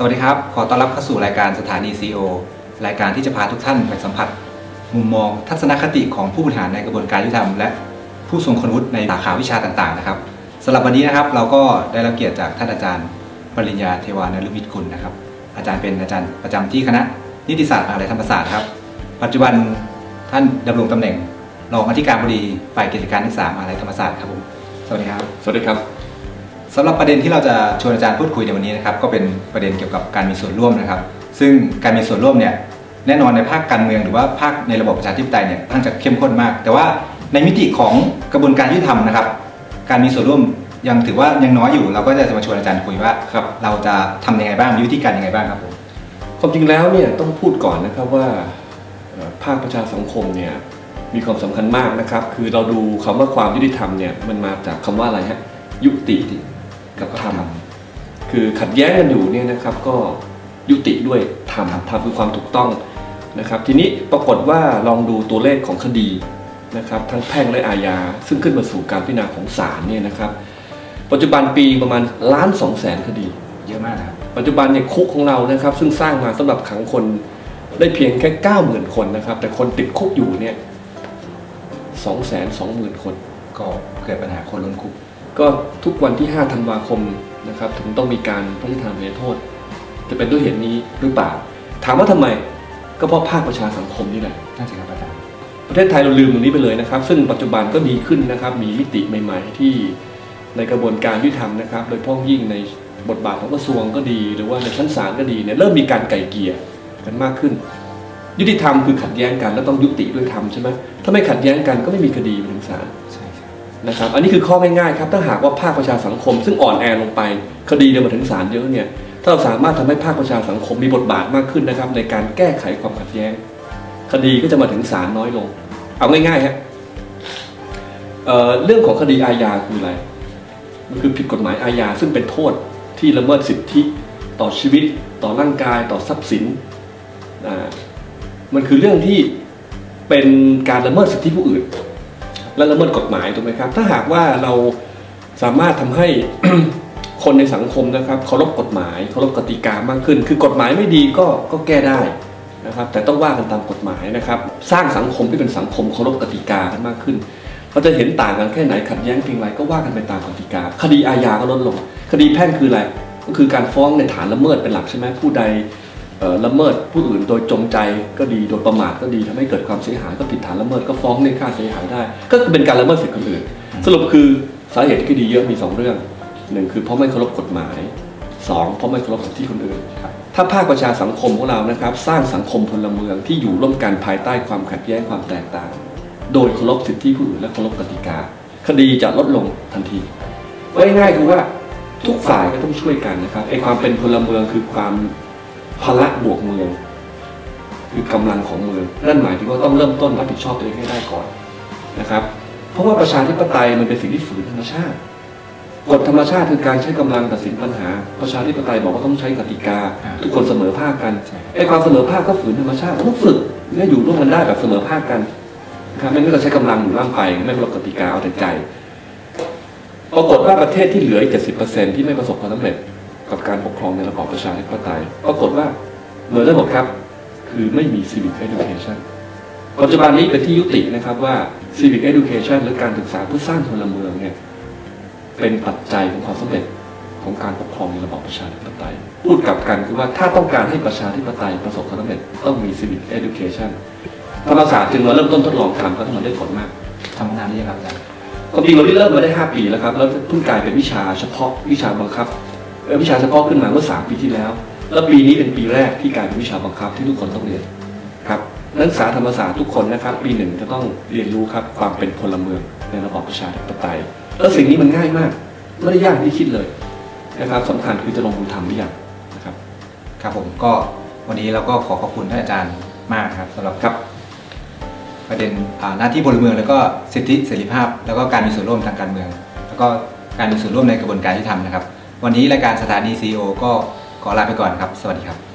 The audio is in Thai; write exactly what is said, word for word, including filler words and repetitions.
วัสดีครับขอต้อนรับเข้าสู่รายการสถานี ซี อี โอ รายการที่จะพาทุกท่านไปสัมผัสมุมมองทัศนคติของผู้บริหารในกระบวนการยุติธรรมและผู้ทรงคุณวุฒิในสาขาวิชาต่างๆนะครับสำหรับวันนี้นะครับเราก็ได้รับเกียรติจากท่านอาจารย์ปริญญาเทวานฤมิตกุลนะครับอาจารย์เป็นอาจารย์ประจำที่คณะนิติศาสตร์มหาวิทยาลัยธรรมศาสตร์ครับปัจจุบันท่านดำรงตำแหน่งรองอธิการบดีฝ่ายกิจการนักศึกษามหาวิทยาลัยธรรมศาสตร์ครับผมสวัสดีครับสวัสดีครับสำหรับประเด็นที่เราจะชวนอาจารย์พูดคุยในวันนี้นะครับก็เป็นประเด็นเกี่ยวกับการมีส่วนร่วมนะครับซึ่งการมีส่วนร่วมเนี่ยแน่นอนในภาคการเมืองหรือว่าภาคในระบบประชาธิปไตยเนี่ยค่อนข้างจะเข้มข้นมากแต่ว่าในมิติของกระบวนการยุติธรรมนะครับการมีส่วนร่วมยังถือว่ายังน้อยอยู่เราก็จะมาชวนอาจารย์คุยว่าครับเราจะทำยังไงบ้างมีวิธีการยังไงบ้างครับผมความจริงแล้วเนี่ยต้องพูดก่อนนะครับว่าภาคประชาสังคมเนี่ยมีความสำคัญมากนะครับคือเราดูคำว่าความยุติธรรมเนี่ยมันมาจากคำว่าอะไรฮะยุติกับธรรมคือขัดแย้งกันอยู่เนี่ยนะครับก็ยุติด้วยธรรมธรรมคือความถูกต้องนะครับทีนี้ปรากฏว่าลองดูตัวเลขของคดีนะครับทั้งแพ่งและอาญาซึ่งขึ้นมาสู่การพิจารณาของศาลเนี่ยนะครับปัจจุบันปีประมาณล้านสองแสนคดีเยอะมากครับปัจจุบันเนี่ยคุกของเรานะครับซึ่งสร้างมาสำหรับขังคนได้เพียงแค่เก้าหมื่นคนนะครับแต่คนติดคุกอยู่เนี่ยสองแสนสองหมื่นคนก็เกิดปัญหาคนล้นคุกก็ทุกวันที่ห้าธันวาคมนะครับถึงต้องมีการพระราชทานอภัยโทษจะเป็นด้วยเหตุนี้หรือเปล่าถามว่าทำไมก็เพราะภาคประชาสังคมนี่แหละน่าจะครับอาจารย์ประเทศไทยเราลืมตรงนี้ไปเลยนะครับซึ่งปัจจุบันก็ดีขึ้นนะครับมีมิติใหม่ๆที่ในกระบวนการยุติธรรมนะครับโดยเฉพาะยิ่งในบทบาทของกระทรวงก็ดีหรือว่าในชั้นศาลก็ดีเนี่ยเริ่มมีการไกล่เกลี่ยกันมากขึ้นยุติธรรมคือขัดแย้งกันแล้วต้องยุติด้วยธรรมใช่ไหมถ้าไม่ขัดแย้งกันก็ไม่มีคดีไปถึงศาลนะครับอันนี้คือข้อง่ายๆครับถ้าหากว่าภาคประชาสังคมซึ่งอ่อนแอลงไปคดีเดินมาถึงศาลเยอะเนี่ยถ้าเราสามารถทำให้ภาคประชาสังคมมีบทบาทมากขึ้นนะครับในการแก้ไขความขัดแย้งคดีก็จะมาถึงศาลน้อยลงเอาง่ายๆฮะ เอ่อ เรื่องของคดีอาญาคืออะไรมันคือผิดกฎหมายอาญาซึ่งเป็นโทษที่ละเมิดสิทธิต่อชีวิตต่อร่างกายต่อทรัพย์สินอ่ามันคือเรื่องที่เป็นการละเมิดสิทธิผู้อื่นและละเมิดกฎหมายถูกไหมครับถ้าหากว่าเราสามารถทำให้ คนในสังคมนะครับเคารพกฎหมายเคารพกติกามากขึ้นคือกฎหมายไม่ดีก็ก็แก้ได้นะครับแต่ต้องว่ากันตามกฎหมายนะครับสร้างสังคมที่เป็นสังคมเคารพกติกากันมากขึ้นเราจะเห็นต่างกันแค่ไหนขัดแย้งเพียงไรก็ว่ากันไปตามกติกาคดีอาญาก็ลดลงคดีแพ่งคืออะไรก็คือการฟ้องในฐานละเมิดเป็นหลักใช่ไหมผู้ใดละเมิดผู้อื่นโดยจงใจก็ดีโดยประมาทก็ดีทำให้เกิดความเสียหายก็ผิดฐานละเมิดก็ฟ้องในค่าเสียหายได้ก็เป็นการละเมิดสิทธิคนอื่นสรุปคือสาเหตุที่คดีเยอะมีสองเรื่องหนึ่งคือเพราะไม่เคารพกฎหมายสองเพราะไม่เคารพสิทธิคนอื่นถ้าภาคประชาสังคมของเรานะครับสร้างสังคมพลเมืองที่อยู่ร่วมกันภายใต้ความขัดแย้งความแตกต่างโดยเคารพสิทธิผู้อื่นและเคารพกติกาคดีจะลดลงทันทีง่ายๆคือว่าทุกฝ่ายก็ต้องช่วยกันนะครับไอ้ความเป็นพลเมืองคือความพละบวกเมืองคือกำลังของเมืองนั่นหมายถึงว่าต้องเริ่มต้นรับผิดชอบตัวเองให้ได้ก่อนนะครับเพราะว่าประชาธิปไตยมันเป็นสิ่งที่ฝืนธรรมชาติกฎธรรมชาติคือการใช้กำลังตัดสินปัญหาประชาธิปไตยบอกว่าต้องใช้กติกาทุกคนเสมอภาคกันไอ้ความเสมอภาคก็ฝืนธรรมชาติต้องฝึกให้อยู่ร่วมกันได้แบบเสมอภาคกันนะครับไม่งั้นเราใช้กำลังอยู่ร่างไปไม่เคารพกติกาเอาแต่ใจปรากฏว่าประเทศที่เหลืออีก เจ็ดสิบเปอร์เซ็นต์ ที่ไม่ประสบความสำเร็จกับการปกครองในระบอบประชาธิปไตยปรากฏว่าเหมือนระบบครับคือไม่มี civic education ปัจจุบันนี้เป็นที่ยุตินะครับว่า civic education หรือการศึกษาเพื่อสร้างพลเมืองเนี่ยเป็นปัจจัยของความสำเร็จของการปกครองในระบอบประชาธิปไตยพูดกลับกันคือว่าถ้าต้องการให้ประชาธิปไตยประสบความสำเร็จต้องมี civic education ธรรมศาสตร์จึงมาเริ่มต้นทดลองทำก็ทำมาได้ผลมากทำนานหรือยังครับอาจารย์ความจริงเราได้เริ่มมาได้ห้าปีแล้วครับแล้วเพิ่งกลายเป็นวิชาเฉพาะวิชาบังคับวิชาเฉพาะขึ้นมาเมื่อสามปีที่แล้วแล้วปีนี้เป็นปีแรกที่กลายเป็นวิชาบังคับที่ทุกคนต้องเรียนครับนักศึกษาธรรมศาสตร์ทุกคนนะครับปีหนึ่งจะต้องเรียนรู้ครับความเป็นพลเมืองในระบอบประชาธิปไตยแล้วสิ่งนี้มันง่ายมากไม่ได้ยากที่คิดเลยนะครับสำคัญคือจะลงมือทำหรือยังนะครับครับผมก็วันนี้เราก็ขอขอบคุณท่านอาจารย์มากครับสำหรับครับประเด็นหน้าที่พลเมืองแล้วก็สิทธิเสรีภาพแล้วก็การมีส่วนร่วมทางการเมืองแล้วก็การมีส่วนร่วมในกระบวนการยุติธรรมนะครับวันนี้รายการสถานี ซี อี โอ ก็ขอลาไปก่อนครับสวัสดีครับ